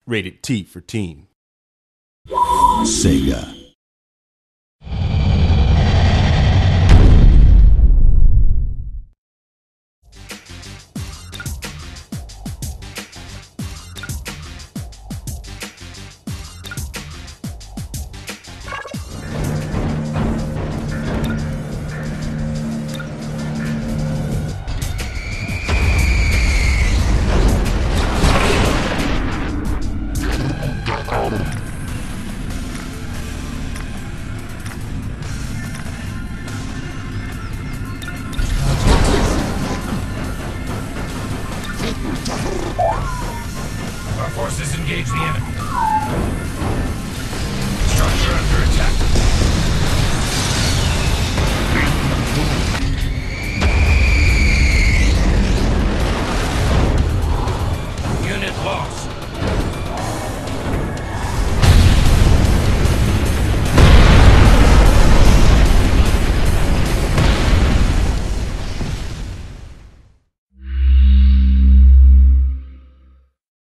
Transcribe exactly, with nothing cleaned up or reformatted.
Rated T for teen. Sega. Our forces engage the enemy. Structure under attack.